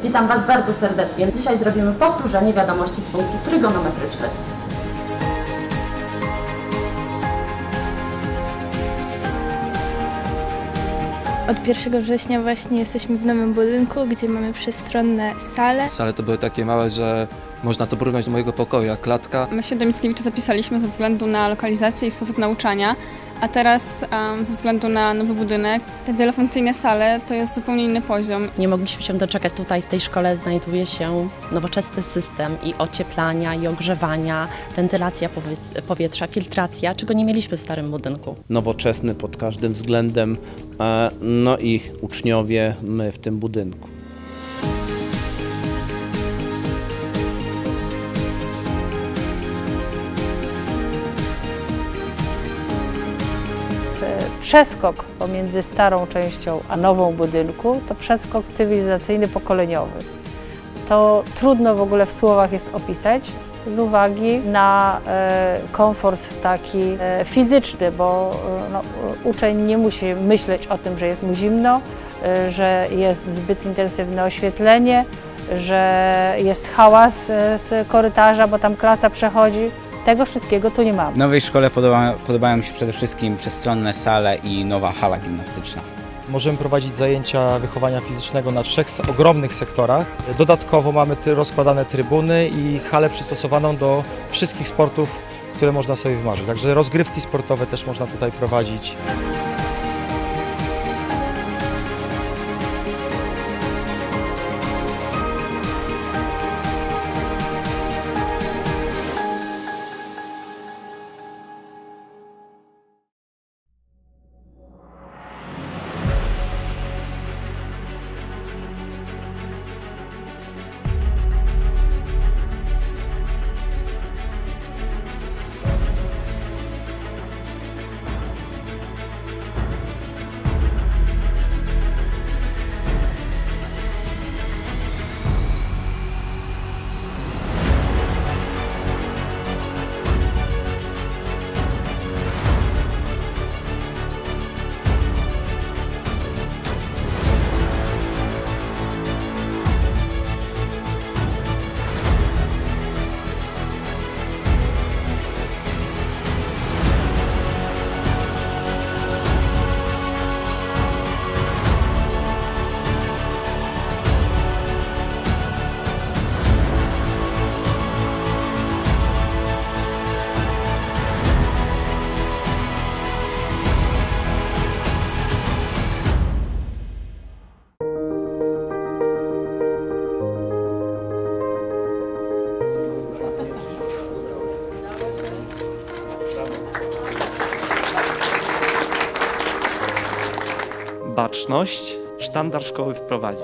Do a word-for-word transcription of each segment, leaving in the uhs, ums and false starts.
Witam Was bardzo serdecznie. Dzisiaj zrobimy powtórzenie wiadomości z funkcji trygonometrycznych. Od pierwszego września właśnie jesteśmy w nowym budynku, gdzie mamy przestronne sale. Sale to były takie małe, że można to porównać do mojego pokoju, jak klatka. My się do Mickiewicza zapisaliśmy ze względu na lokalizację i sposób nauczania, a teraz um, ze względu na nowy budynek, te wielofunkcyjne sale to jest zupełnie inny poziom. Nie mogliśmy się doczekać. Tutaj w tej szkole znajduje się nowoczesny system i ocieplania, i ogrzewania, wentylacja powietrza, filtracja, czego nie mieliśmy w starym budynku. Nowoczesny pod każdym względem, no i uczniowie my w tym budynku. Przeskok pomiędzy starą częścią a nową budynku to przeskok cywilizacyjny pokoleniowy. To trudno w ogóle w słowach jest opisać z uwagi na e, komfort taki e, fizyczny, bo e, no, uczeń nie musi myśleć o tym, że jest mu zimno, e, że jest zbyt intensywne oświetlenie, że jest hałas e, z korytarza, bo tam klasa przechodzi. Tego wszystkiego tu nie mamy. W nowej szkole podoba, podobają mi się przede wszystkim przestronne sale i nowa hala gimnastyczna. Możemy prowadzić zajęcia wychowania fizycznego na trzech ogromnych sektorach. Dodatkowo mamy rozkładane trybuny i halę przystosowaną do wszystkich sportów, które można sobie wymarzyć. Także rozgrywki sportowe też można tutaj prowadzić. Baczność, sztandar szkoły wprowadzić.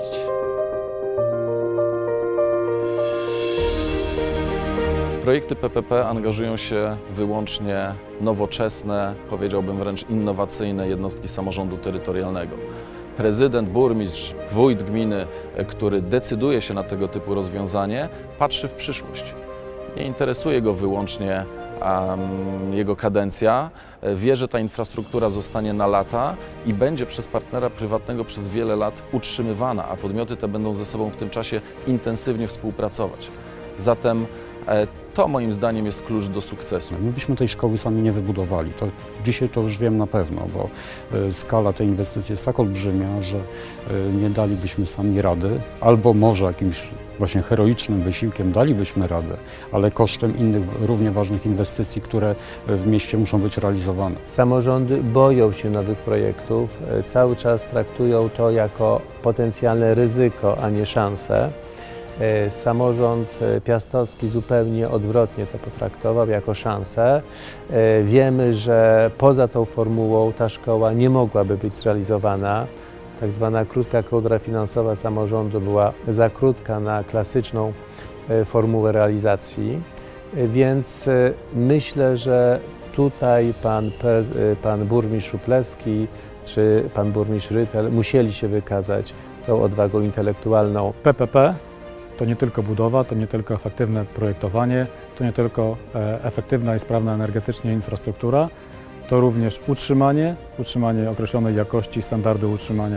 W projekty P P P angażują się wyłącznie nowoczesne, powiedziałbym wręcz innowacyjne jednostki samorządu terytorialnego. Prezydent, burmistrz, wójt gminy, który decyduje się na tego typu rozwiązanie, patrzy w przyszłość. Nie interesuje go wyłącznie um, jego kadencja, wie, że ta infrastruktura zostanie na lata i będzie przez partnera prywatnego przez wiele lat utrzymywana, a podmioty te będą ze sobą w tym czasie intensywnie współpracować. Zatem e, to moim zdaniem jest klucz do sukcesu. My byśmy tej szkoły sami nie wybudowali. To, dzisiaj to już wiem na pewno, bo y, skala tej inwestycji jest tak olbrzymia, że y, nie dalibyśmy sami rady, albo może jakimś właśnie heroicznym wysiłkiem dalibyśmy radę, ale kosztem innych równie ważnych inwestycji, które w mieście muszą być realizowane. Samorządy boją się nowych projektów, cały czas traktują to jako potencjalne ryzyko, a nie szansę. Samorząd piastowski zupełnie odwrotnie to potraktował jako szansę. Wiemy, że poza tą formułą ta szkoła nie mogłaby być zrealizowana. Tak zwana krótka kołdra finansowa samorządu była za krótka na klasyczną formułę realizacji, więc myślę, że tutaj pan, pan burmistrz Szuplewski czy pan burmistrz Rytel musieli się wykazać tą odwagą intelektualną. P P P to nie tylko budowa, to nie tylko efektywne projektowanie, to nie tylko efektywna i sprawna energetycznie infrastruktura, to również utrzymanie, utrzymanie określonej jakości, standardu utrzymania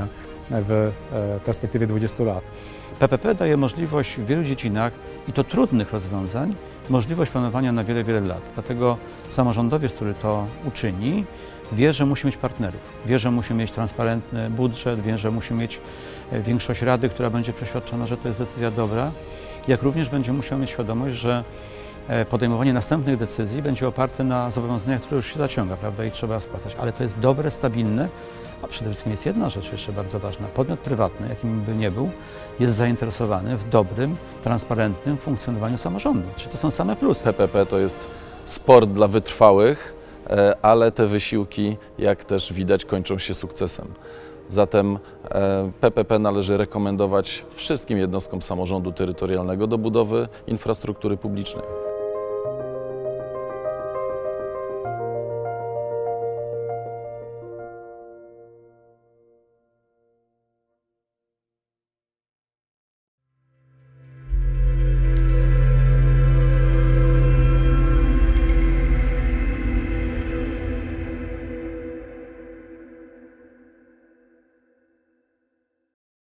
w perspektywie dwudziestu lat. P P P daje możliwość w wielu dziedzinach, i to trudnych rozwiązań, możliwość planowania na wiele, wiele lat. Dlatego samorządowiec, który to uczyni, wie, że musi mieć partnerów, wie, że musi mieć transparentny budżet, wie, że musi mieć większość rady, która będzie przeświadczona, że to jest decyzja dobra, jak również będzie musiał mieć świadomość, że podejmowanie następnych decyzji będzie oparte na zobowiązaniach, które już się zaciąga, prawda, i trzeba spłacać. Ale to jest dobre, stabilne, a przede wszystkim jest jedna rzecz jeszcze bardzo ważna. Podmiot prywatny, jakim by nie był, jest zainteresowany w dobrym, transparentnym funkcjonowaniu samorządu. Czy to są same plusy? P P P to jest sport dla wytrwałych, ale te wysiłki, jak też widać, kończą się sukcesem. Zatem P P P należy rekomendować wszystkim jednostkom samorządu terytorialnego do budowy infrastruktury publicznej.